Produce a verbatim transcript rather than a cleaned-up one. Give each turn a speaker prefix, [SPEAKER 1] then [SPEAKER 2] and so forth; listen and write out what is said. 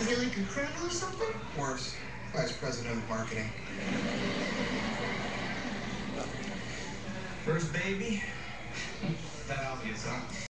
[SPEAKER 1] Is he like a criminal or something?
[SPEAKER 2] Worse, vice president of marketing.
[SPEAKER 3] First baby? That obvious, huh?